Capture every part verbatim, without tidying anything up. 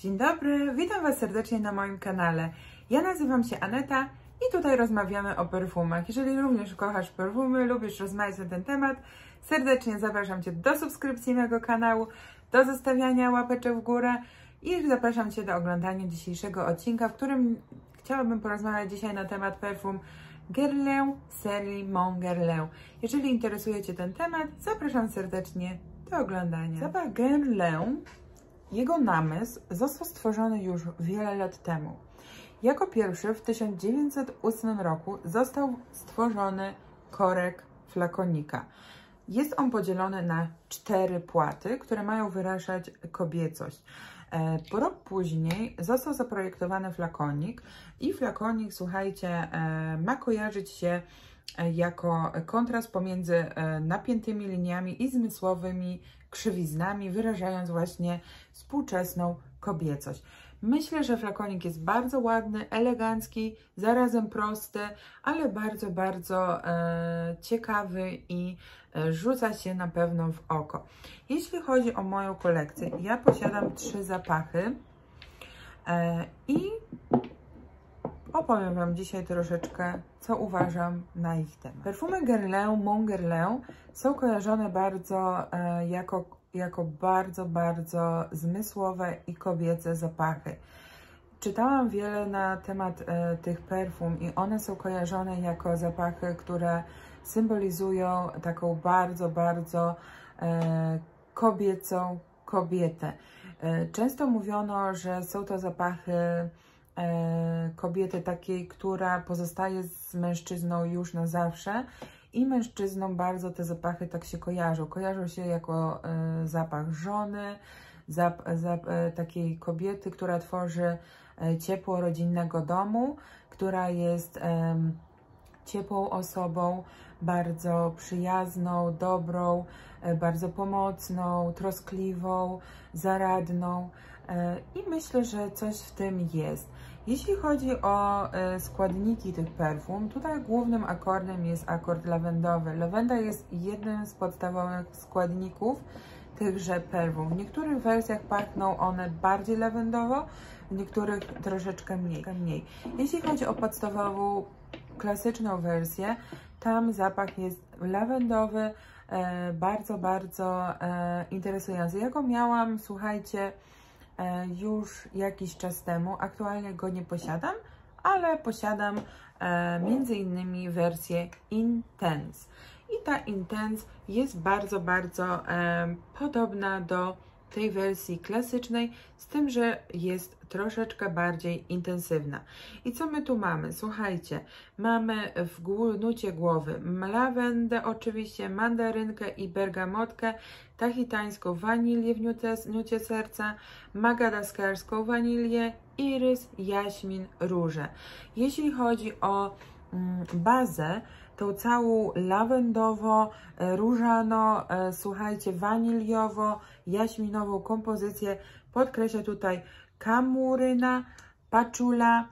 Dzień dobry, witam Was serdecznie na moim kanale. Ja nazywam się Aneta i tutaj rozmawiamy o perfumach. Jeżeli również kochasz perfumy, lubisz rozmawiać na ten temat, serdecznie zapraszam Cię do subskrypcji mojego kanału, do zostawiania łapeczek w górę i zapraszam Cię do oglądania dzisiejszego odcinka, w którym chciałabym porozmawiać dzisiaj na temat perfum Guerlain serii Mon Guerlain. Jeżeli interesuje Cię ten temat, zapraszam serdecznie do oglądania. Zapach Guerlain, jego namysł został stworzony już wiele lat temu. Jako pierwszy w tysiąc dziewięćset ósmym roku został stworzony korek flakonika. Jest on podzielony na cztery płaty, które mają wyrażać kobiecość. Po rok później został zaprojektowany flakonik i flakonik, słuchajcie, ma kojarzyć się jako kontrast pomiędzy napiętymi liniami i zmysłowymi krzywiznami, wyrażając właśnie współczesną kobiecość. Myślę, że flakonik jest bardzo ładny, elegancki, zarazem prosty, ale bardzo, bardzo e, ciekawy i e, rzuca się na pewno w oko. Jeśli chodzi o moją kolekcję, ja posiadam trzy zapachy e, i opowiem Wam dzisiaj troszeczkę, co uważam na ich temat. Perfumy Guerlain, Mon Guerlain są kojarzone bardzo e, jako, jako bardzo, bardzo zmysłowe i kobiece zapachy. Czytałam wiele na temat e, tych perfum i one są kojarzone jako zapachy, które symbolizują taką bardzo, bardzo e, kobiecą kobietę. E, często mówiono, że są to zapachy kobiety takiej, która pozostaje z mężczyzną już na zawsze i mężczyznom bardzo te zapachy tak się kojarzą. Kojarzą się jako e, zapach żony, zap, zap, e, takiej kobiety, która tworzy e, ciepło rodzinnego domu, która jest e, ciepłą osobą, bardzo przyjazną, dobrą, e, bardzo pomocną, troskliwą, zaradną. I myślę, że coś w tym jest. Jeśli chodzi o składniki tych perfum, tutaj głównym akordem jest akord lawendowy. Lawenda jest jednym z podstawowych składników tychże perfum. W niektórych wersjach pachną one bardziej lawendowo, w niektórych troszeczkę mniej. mniej. Jeśli chodzi o podstawową, klasyczną wersję, tam zapach jest lawendowy, bardzo, bardzo interesujący. Ja go miałam, słuchajcie, już jakiś czas temu. Aktualnie go nie posiadam, ale posiadam e, między innymi wersję Intense. I ta Intense jest bardzo, bardzo e, podobna do tej wersji klasycznej, z tym, że jest troszeczkę bardziej intensywna. I co my tu mamy? Słuchajcie, mamy w nucie głowy lawendę, oczywiście mandarynkę i bergamotkę, tahitańską wanilię w nucie, nucie serca, madagaskarską wanilię, irys, jaśmin, róże. Jeśli chodzi o mm, bazę, tą całą lawendowo, różano, e, słuchajcie, waniliowo, jaśminową kompozycję podkreśla tutaj kamuryna, paczula,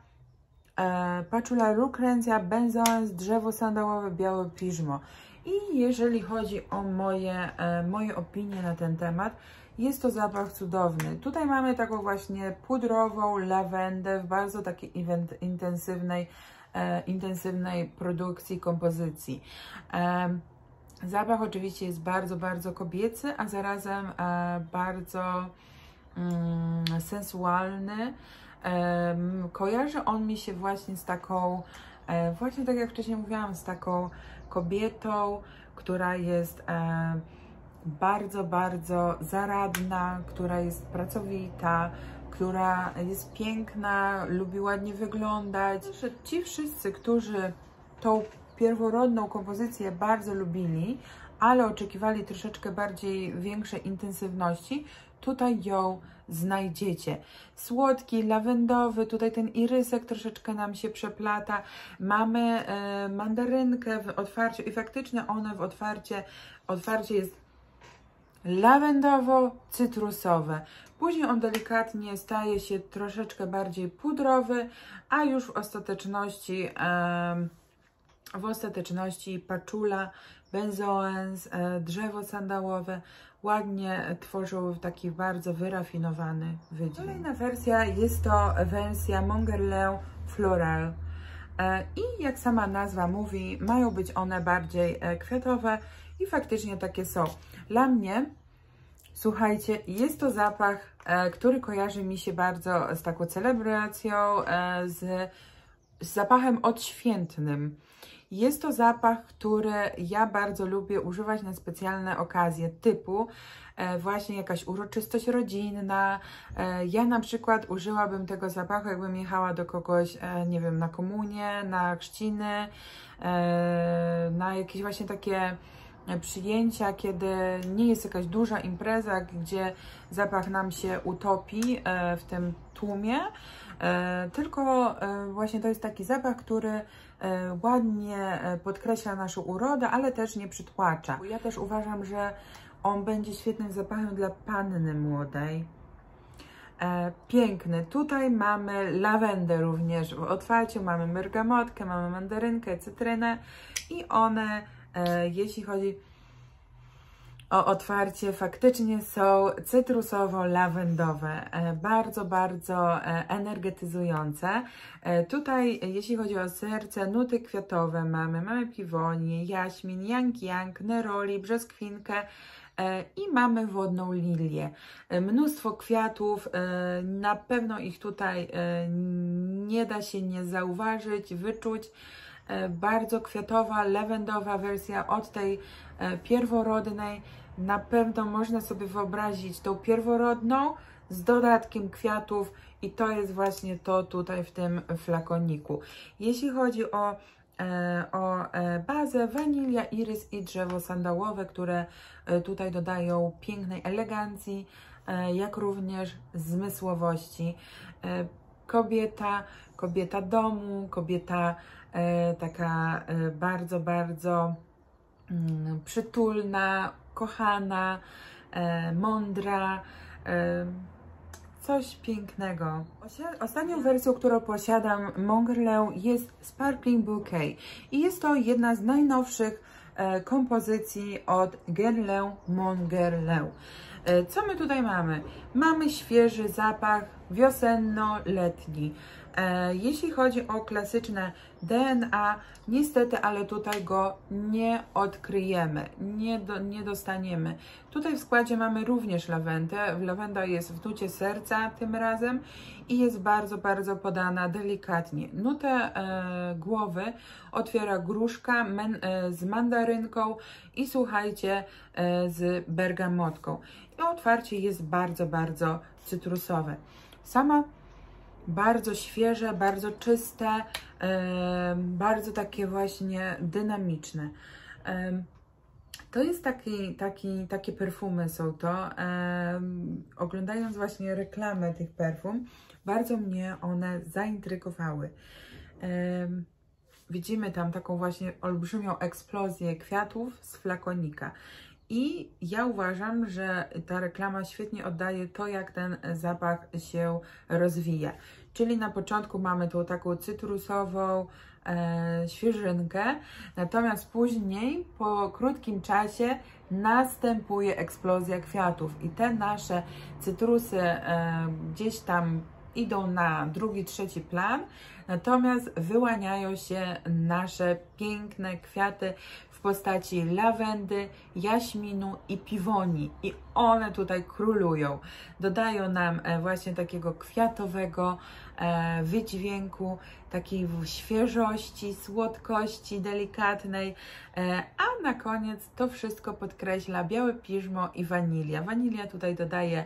e, paczula lucrencia, benzoes, drzewo sandałowe, białe piżmo. I jeżeli chodzi o moje, e, moje opinie na ten temat, jest to zapach cudowny. Tutaj mamy taką właśnie pudrową lawendę w bardzo takiej intensywnej E, intensywnej produkcji, kompozycji. E, zapach oczywiście jest bardzo, bardzo kobiecy, a zarazem e, bardzo mm, sensualny. E, kojarzy on mi się właśnie z taką, e, właśnie tak jak wcześniej mówiłam, z taką kobietą, która jest e, bardzo, bardzo zaradna, która jest pracowita, która jest piękna, lubi ładnie wyglądać. Ci wszyscy, którzy tą pierworodną kompozycję bardzo lubili, ale oczekiwali troszeczkę bardziej większej intensywności, tutaj ją znajdziecie. Słodki, lawendowy, tutaj ten irysek troszeczkę nam się przeplata. Mamy e, mandarynkę w otwarciu i faktycznie one w otwarcie, otwarcie jest lawendowo-cytrusowe. Później on delikatnie staje się troszeczkę bardziej pudrowy, a już w ostateczności e, w ostateczności patchoula, benzoens, e, drzewo sandałowe ładnie tworzą taki bardzo wyrafinowany wydźwięk. Kolejna wersja jest to wersja Mongerleau Floral. E, I jak sama nazwa mówi, mają być one bardziej e, kwiatowe i faktycznie takie są. Dla mnie, słuchajcie, jest to zapach, e, który kojarzy mi się bardzo z taką celebracją, e, z, z zapachem odświętnym. Jest to zapach, który ja bardzo lubię używać na specjalne okazje, typu e, właśnie jakaś uroczystość rodzinna. E, ja na przykład użyłabym tego zapachu, jakbym jechała do kogoś, e, nie wiem, na komunię, na chrzciny, e, na jakieś właśnie takie przyjęcia, kiedy nie jest jakaś duża impreza, gdzie zapach nam się utopi e, w tym tłumie, e, tylko e, właśnie to jest taki zapach, który e, ładnie podkreśla naszą urodę, ale też nie przytłacza. Ja też uważam, że on będzie świetnym zapachem dla panny młodej. E, piękny. Tutaj mamy lawendę również w otwarciu, mamy bergamotkę, mamy mandarynkę, cytrynę i one, e, jeśli chodzi o otwarcie, faktycznie są cytrusowo-lawendowe, e, bardzo, bardzo e, energetyzujące. E, tutaj, jeśli chodzi o serce, nuty kwiatowe mamy, mamy piwonię, jaśmin, yang-yang, neroli, brzoskwinkę, i mamy wodną lilię. Mnóstwo kwiatów, na pewno ich tutaj nie da się nie zauważyć, wyczuć. Bardzo kwiatowa, lawendowa wersja od tej pierworodnej. Na pewno można sobie wyobrazić tą pierworodną z dodatkiem kwiatów i to jest właśnie to tutaj w tym flakoniku. Jeśli chodzi o o bazę, wanilia, irys i drzewo sandałowe, które tutaj dodają pięknej elegancji, jak również zmysłowości. Kobieta, kobieta domu, kobieta taka bardzo, bardzo przytulna, kochana, mądra, coś pięknego. Ostatnią wersją, którą posiadam Mongerleau, jest Sparkling Bouquet i jest to jedna z najnowszych e, kompozycji od Guerlain Mongerleau. E, co my tutaj mamy? Mamy świeży zapach wiosenno-letni. E, jeśli chodzi o klasyczne D N A, niestety, ale tutaj go nie odkryjemy, nie, do, nie dostaniemy. Tutaj w składzie mamy również lawendę. Lawenda jest w nucie serca tym razem i jest bardzo, bardzo podana delikatnie. Nutę e, głowy otwiera gruszka men, e, z mandarynką i słuchajcie, e, z bergamotką. I otwarcie jest bardzo, bardzo cytrusowe. Sama bardzo świeże, bardzo czyste, e, bardzo takie właśnie dynamiczne. E, to jest taki, taki, takie perfumy są to. E, oglądając właśnie reklamę tych perfum, bardzo mnie one zaintrygowały. E, widzimy tam taką właśnie olbrzymią eksplozję kwiatów z flakonika. I ja uważam, że ta reklama świetnie oddaje to, jak ten zapach się rozwija. Czyli na początku mamy tą taką cytrusową e, świeżynkę, natomiast później po krótkim czasie następuje eksplozja kwiatów i te nasze cytrusy e, gdzieś tam idą na drugi, trzeci plan, natomiast wyłaniają się nasze piękne kwiaty w postaci lawendy, jaśminu i piwonii i one tutaj królują. Dodają nam właśnie takiego kwiatowego wydźwięku, takiej świeżości, słodkości delikatnej, a na koniec to wszystko podkreśla białe piżmo i wanilia. Wanilia tutaj dodaje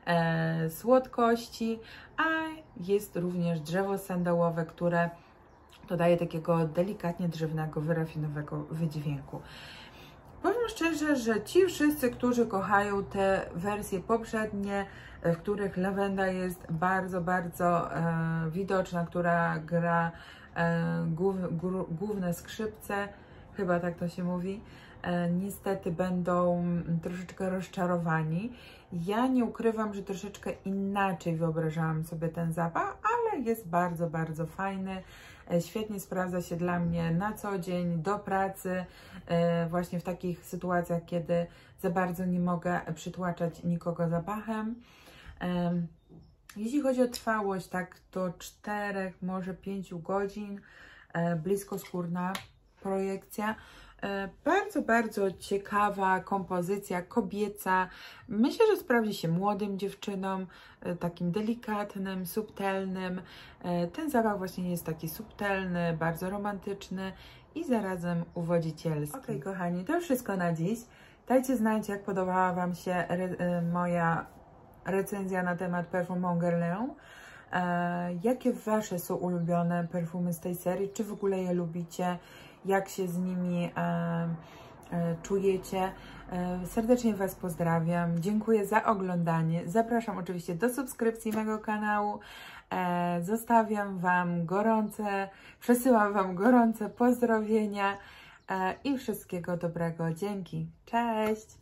słodkości, a jest również drzewo sandałowe, które dodaje takiego delikatnie drzewnego, wyrafinowego wydźwięku. Powiem szczerze, że ci wszyscy, którzy kochają te wersje poprzednie, w których lawenda jest bardzo, bardzo e, widoczna, która gra e, głów, gru, główne skrzypce, chyba tak to się mówi, e, niestety będą troszeczkę rozczarowani. Ja nie ukrywam, że troszeczkę inaczej wyobrażałam sobie ten zapach, ale ale jest bardzo, bardzo fajny. Świetnie sprawdza się dla mnie na co dzień, do pracy, właśnie w takich sytuacjach, kiedy za bardzo nie mogę przytłaczać nikogo zapachem. Jeśli chodzi o trwałość, tak do czterech, może pięciu godzin, bliskoskórna projekcja. Bardzo, bardzo ciekawa kompozycja, kobieca. Myślę, że sprawdzi się młodym dziewczynom, takim delikatnym, subtelnym. Ten zapach właśnie jest taki subtelny, bardzo romantyczny i zarazem uwodzicielski. Ok, kochani, to już wszystko na dziś. Dajcie znać, jak podobała Wam się re moja recenzja na temat perfum Mon Guerlain. E, jakie Wasze są ulubione perfumy z tej serii? Czy w ogóle je lubicie? Jak się z nimi e, e, czujecie? E, serdecznie Was pozdrawiam. Dziękuję za oglądanie. Zapraszam oczywiście do subskrypcji mojego kanału. E, zostawiam Wam gorące, przesyłam Wam gorące pozdrowienia e, i wszystkiego dobrego. Dzięki. Cześć!